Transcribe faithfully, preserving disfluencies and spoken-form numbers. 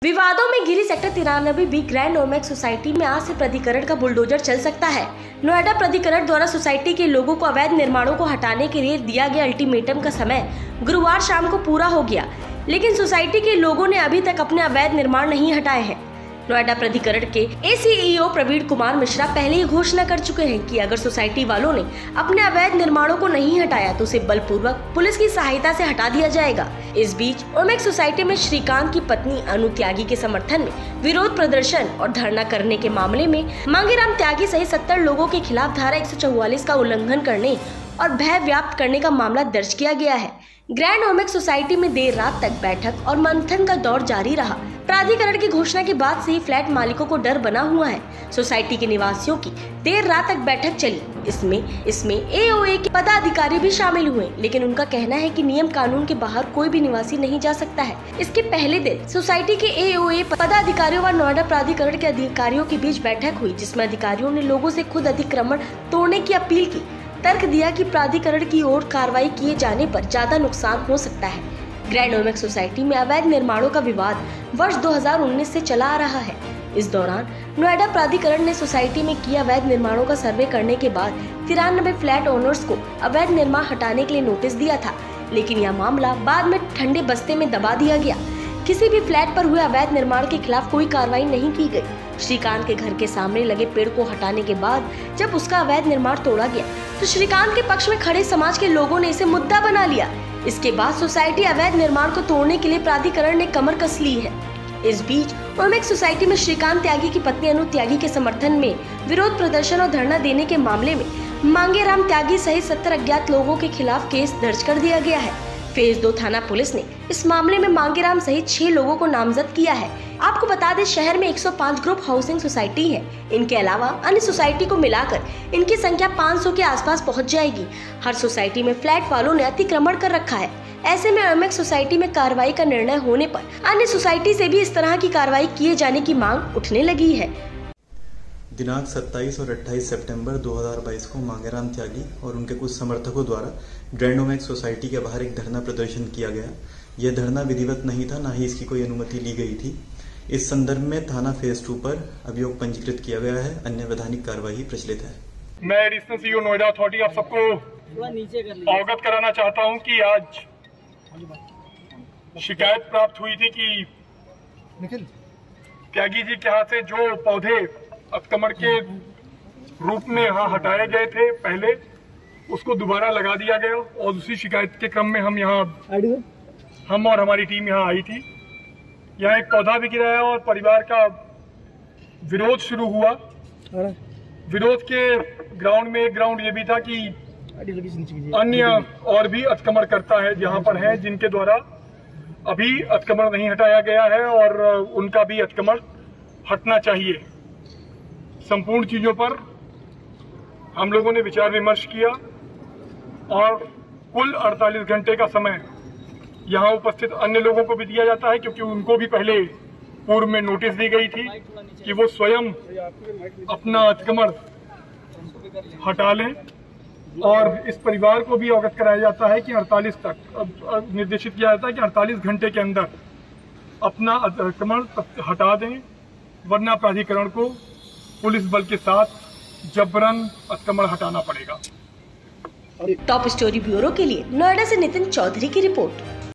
विवादों में घिरी सेक्टर तिरानवे बी ग्रैंड ओमेक्स सोसाइटी में आज से प्राधिकरण का बुलडोजर चल सकता है। नोएडा प्राधिकरण द्वारा सोसाइटी के लोगों को अवैध निर्माणों को हटाने के लिए दिया गया अल्टीमेटम का समय गुरुवार शाम को पूरा हो गया, लेकिन सोसाइटी के लोगों ने अभी तक अपने अवैध निर्माण नहीं हटाए हैं। नोएडा प्राधिकरण के एसीईओ प्रवीण कुमार मिश्रा पहले ही घोषणा कर चुके हैं कि अगर सोसाइटी वालों ने अपने अवैध निर्माणों को नहीं हटाया तो उसे बलपूर्वक पुलिस की सहायता से हटा दिया जाएगा। इस बीच ओमेक्स सोसाइटी में श्रीकांत की पत्नी अनु त्यागी के समर्थन में विरोध प्रदर्शन और धरना करने के मामले में मांगेराम त्यागी सहित सत्तर लोगों के खिलाफ धारा एक सौ चौवालीस का उल्लंघन करने और भय व्याप्त करने का मामला दर्ज किया गया है। ग्रैंड ओमेक्स सोसाइटी में देर रात तक बैठक और मंथन का दौर जारी रहा। प्राधिकरण की घोषणा के बाद से ही फ्लैट मालिकों को डर बना हुआ है। सोसाइटी के निवासियों की देर रात तक बैठक चली। इसमें इसमें एओए के पदाधिकारी भी शामिल हुए, लेकिन उनका कहना है कि नियम कानून के बाहर कोई भी निवासी नहीं जा सकता है। इसके पहले दिन सोसाइटी के एओए पदाधिकारियों व नोएडा प्राधिकरण के अधिकारियों के बीच बैठक हुई, जिसमें अधिकारियों ने लोगों से खुद अतिक्रमण तोड़ने की अपील की। तर्क दिया कि प्राधिकरण की ओर कार्रवाई किए जाने पर ज्यादा नुकसान हो सकता है। ग्रैंड ओमेक्स सोसाइटी में अवैध निर्माणों का विवाद वर्ष दो हज़ार उन्नीस से चला आ रहा है। इस दौरान नोएडा प्राधिकरण ने सोसाइटी में किए अवैध निर्माणों का सर्वे करने के बाद तिरानबे फ्लैट ओनर्स को अवैध निर्माण हटाने के लिए नोटिस दिया था, लेकिन यह मामला बाद में ठंडे बस्ते में दबा दिया गया। किसी भी फ्लैट पर हुए अवैध निर्माण के खिलाफ कोई कार्रवाई नहीं की गई। श्रीकांत के घर के सामने लगे पेड़ को हटाने के बाद जब उसका अवैध निर्माण तोड़ा गया तो श्रीकांत के पक्ष में खड़े समाज के लोगों ने इसे मुद्दा बना लिया। इसके बाद सोसाइटी अवैध निर्माण को तोड़ने के लिए प्राधिकरण ने कमर कस ली है। इस बीच ओमेक्स सोसाइटी में श्रीकांत त्यागी की पत्नी अनु त्यागी के समर्थन में विरोध प्रदर्शन और धरना देने के मामले में मांगेराम त्यागी सहित सत्तर अज्ञात लोगों के खिलाफ केस दर्ज कर दिया गया है। फेज दो थाना पुलिस ने इस मामले में मांगेराम सहित छह लोगों को नामजद किया है। आपको बता दें, शहर में एक सौ पाँच ग्रुप हाउसिंग सोसाइटी है। इनके अलावा अन्य सोसाइटी को मिलाकर इनकी संख्या पाँच सौ के आसपास पहुंच जाएगी। हर सोसाइटी में फ्लैट वालों ने अतिक्रमण कर रखा है। ऐसे में ओमेक्स सोसाइटी में कार्रवाई का निर्णय होने पर अन्य सोसाइटी से भी इस तरह की कार्रवाई किए जाने की मांग उठने लगी है। दिनांक सत्ताईस और अट्ठाईस सितंबर दो हज़ार बाईस को मांगेराम त्यागी और उनके कुछ समर्थकों द्वारा ग्रैंड ओमेक्स सोसाइटी के बाहर एक धरना प्रदर्शन किया गया। यह धरना विधिवत नहीं था, न ही इसकी कोई अनुमति ली गई थी। इस संदर्भ में थाना फेज टू पर अभियोग पंजीकृत किया गया है। अन्य वैधानिक कार्यवाही प्रचलित है। मैं एडिशनल सीईओ नोएडा अथॉरिटी आप सबको अवगत कराना चाहता हूं कि आज शिकायत प्राप्त हुई थी कि त्यागी जी के हाथ से जो पौधे अतिक्रमण के रूप में यहाँ हटाए गए थे पहले, उसको दोबारा लगा दिया गया और उसी शिकायत के क्रम में हम यहाँ हम और हमारी टीम यहाँ आई थी। यहाँ एक पौधा भी गिराया और परिवार का विरोध शुरू हुआ। विरोध के ग्राउंड में एक ग्राउंड ये भी था कि अन्य और भी अतिक्रमण करता है जहाँ पर है, जिनके द्वारा अभी अतिक्रमण नहीं हटाया गया है और उनका भी अतिक्रमण हटना चाहिए। संपूर्ण चीजों पर हम लोगों ने विचार विमर्श किया और कुल अड़तालीस घंटे का समय यहाँ उपस्थित अन्य लोगों को भी दिया जाता है, क्योंकि उनको भी पहले पूर्व में नोटिस दी गई थी कि वो स्वयं अपना अतिक्रमण हटा लें। और इस परिवार को भी अवगत कराया जाता है कि अड़तालीस तक निर्देशित किया जाता है कि अड़तालीस घंटे के अंदर अपना अतिक्रमण हटा दें, वरना प्राधिकरण को पुलिस बल के साथ जबरन अतिक्रमण हटाना पड़ेगा। टॉप स्टोरी ब्यूरो के लिए नोएडा से नितिन चौधरी की रिपोर्ट।